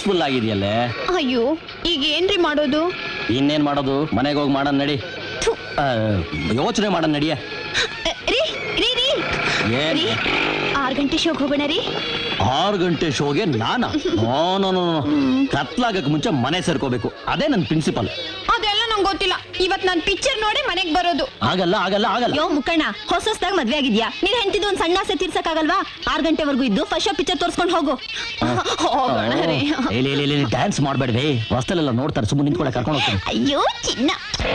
Peaceful ಆಗಿದೆಯಲ್ಲೇ. ಅಯ್ಯೋ ಈಗ ಏನ್ರಿ ಮಾಡೋದು? ಇನ್ನೇನ್ ಮಾಡೋದು, ಮನೆಗೆ ಹೋಗಿ ಮಾಡೋಣ ನಡಿ. ಯೋಚನೆ ಮಾಡೋಣ ನಡಿಯ. ರೀ ರೀ ರೀ ರೀ 6 ಗಂಟೆ ಶೋಗೆ ಹೋಗೋಣ ರೀ. 6 ಗಂಟೆ ಶೋಗೆ ನಾನಾ? ಕತ್ಲಾಗಕ್ ಮುಂಚೆ ಮನೆ ಸೇರ್ಕೋಬೇಕು, ಅದೇ ನನ್ ಪ್ರಿನ್ಸಿಪಲ್. ಅದೆಲ್ಲ ನಂಗೆ ಗೊತ್ತಿಲ್ಲ. ಇವತ್ ನಾನ್ ಪಿಕ್ಚರ್ ನೋಡಿ ಮನೆಗ್ ಬರೋದು. ಆಗಲ್ಲ ಆಗಲ್ಲ ಆಗಲ್ಲ. ಯೋ ಮುಕ್ಕಣ್ಣ, ಹೊಸದಾಗಿ ಮದ್ವೆ ಆಗಿದ್ಯಾ, ನೀನ್ ಹೆಂಡತಿದ್ದು ಒಂದ್ ಸಣ್ಣ ಆಸೆ ತೀರ್ಸಕ್ಕಾಗಲ್ವಾ? 6 ಗಂಟೆವರೆಗೂ ಇದ್ದು ಫಸ್ಟ್ ಶೋ ಪಿಕ್ಚರ್ ತೋರ್ಸ್ಕೊಂಡು ಹೋಗು. ಡ್ಯಾನ್ಸ್ ಮಾಡ್ಬೇಡ್ರಿ, ಹೊಸ್ತಲೆಲ್ಲ ನೋಡ್ತಾರೆ, ಸುಮ್ಮನೆ ನಿಂತ್ಕೊಳ್ಳೆ, ಕರ್ಕೊಂಡು ಹೋಗ್ತೀನಿ. ಅಯ್ಯೋ ಚಿನ್ನ.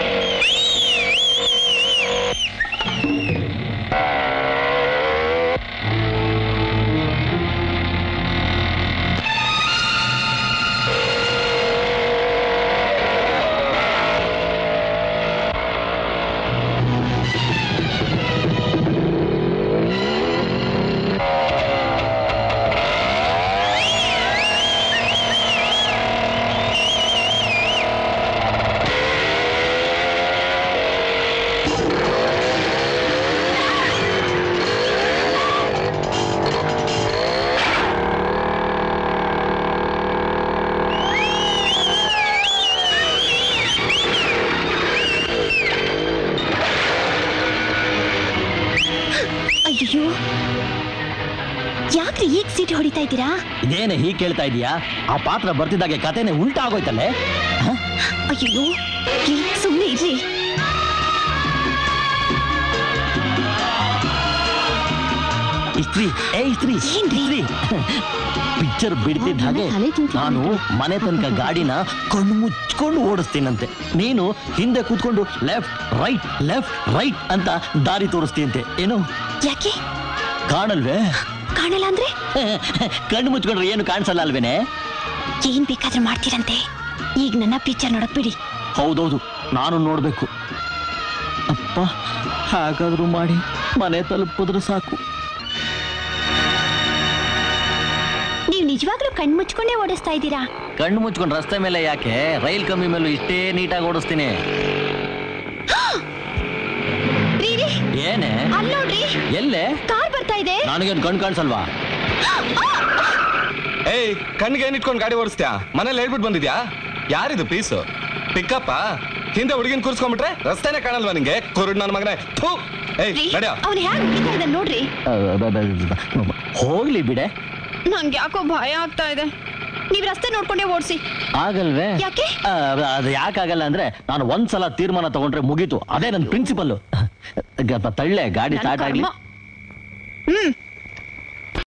ಅಯ್ಯೋ ಯಾಕ್ರಿ ಈಗ ಸೀಟ್ ಹೊಡಿತಾ ಇದ್ದೀರಾ? ಇದೇನೆ ಹೀಗೆ ಕೇಳ್ತಾ ಇದೀಯಾ? ಆ ಪಾತ್ರ ಬರ್ತಿದ್ದಾಗೆ ಕಥೆನೆ ಉಲ್ಟಾ ಆಗೋಯ್ತಲ್ಲೇ. ಅಯ್ಯೋ ಸುಮ್ಮನೆ ಇರ್ರಿ. ಇಸ್ತ್ರಿ ಏನ್ರಿ ಪಿಕ್ಚರ್ ಬಿಡ್ತಿದ್ದ ಹಾಗೆ ನಾನು ಮನೆ ತನಕ ಗಾಡಿನ ಕಣ್ಣು ಮುಚ್ಕೊಂಡು ಓಡಿಸ್ತೀನಂತೆ, ನೀನು ಹಿಂದೆ ಕೂತ್ಕೊಂಡು ಲೆಫ್ಟ್ ರೈಟ್ ಅಂತ ದಾರಿ ತೋರಿಸ್ತೀಯಂತೆ. ಏನು ಯಾಕೆ ಕಾಣಲ್ವೇ? ಕಾಣಲ್ಲ ಅಂದ್ರೆ ಕಣ್ಣು ಮುಚ್ಕೊಂಡ್ರೆ ಏನು ಕಾಣಿಸಲ್ಲ ಅಲ್ವೇನೆ? ಏನ್ ಬೇಕಾದ್ರೂ ಮಾಡ್ತೀರಂತೆ. ಈಗ ನನ್ನ ಪಿಕ್ಚರ್ ನೋಡಕ್ ಬಿಡಿ. ಹೌದೌದು, ನಾನು ನೋಡ್ಬೇಕು. ಅಪ್ಪ ಹಾಗಾದ್ರೂ ಮಾಡಿ ಮನೆ ತಲುಪಿದ್ರೆ ಸಾಕು. ನೀವು ನಿಜವಾಗ್ಲೂ ಕಣ್ ಮುಚ್ಕೊಂಡೇ ಓಡಿಸ್ತಾ ಇದ್ದೀರಾ? ಕಣ್ಣು ಮುಚ್ಕೊಂಡು ರಸ್ತೆ ಮೇಲೆ ಯಾಕೆ, ರೈಲ್ ಕಂಬಿ ಮೇಲೂ ಇಷ್ಟೇ ನೀಟಾಗಿ ಓಡಿಸ್ತೀನಿ. ಏನೇ ಅಲ್ಲೋಡ್ರಿ, ಎಲ್ಲೇ ಕಾರ್ ಬರ್ತಾ ಇದೆ. ನನಗೇನು ಕಣ್ ಕಾಣಿಸಲ್ವಾ? ಏಯ್, ಕಣ್ಣಿಗೆ ಏನ್ ಇಟ್ಕೊಂಡು ಗಾಡಿ ಓಡಿಸ್ತ್ಯಾ? ಮನೇಲಿ ಹೇಳ್ಬಿಟ್ಟು ಬಂದಿದ್ಯಾ? ಯಾರಿದು ಪೀಸು? ಪಿಕಪ್ಪ? ಹಿಂದೆ ಹುಡುಗಿನ ಕೂರ್ಸ್ಕೊಂಡ್ಬಿಟ್ರೆ ರಸ್ತೆನೇ ಕಾಣಲ್ವಾ ನಿಂಗೆ? ಕುರುಡ್ ನನ್ನ ಮಗನೇ. ಅವ್ನು ಹ್ಯಾಂಗ್ ಹೊಡಿತಾ ಇದ್ದಾನೆ ನೋಡ್ರಿ. ಹೋಗ್ಲಿ ಬಿಡೆ, ನಂಗೆ ಯಾಕೋ ಭಯ ಆಗ್ತಾ ಇದೆ. ನೀವ್ ರಸ್ತೆ ನೋಡ್ಕೊಂಡೇ ಓಡಿಸಿ. ಆಗಲ್ವೇ? ಯಾಕೆ? ಅದು ಯಾಕಾಗಲ್ಲ ಅಂದ್ರೆ, ನಾನು ಒಂದ್ಸಲ ತೀರ್ಮಾನ ತಗೊಂಡ್ರೆ ಮುಗೀತು, ಅದೇ ನನ್ನ ಪ್ರಿನ್ಸಿಪಲ್. ತಳ್ಳೆ ಗಾಡಿ ಸ್ಟಾರ್ಟ್ ಆಗ್ಲಿ.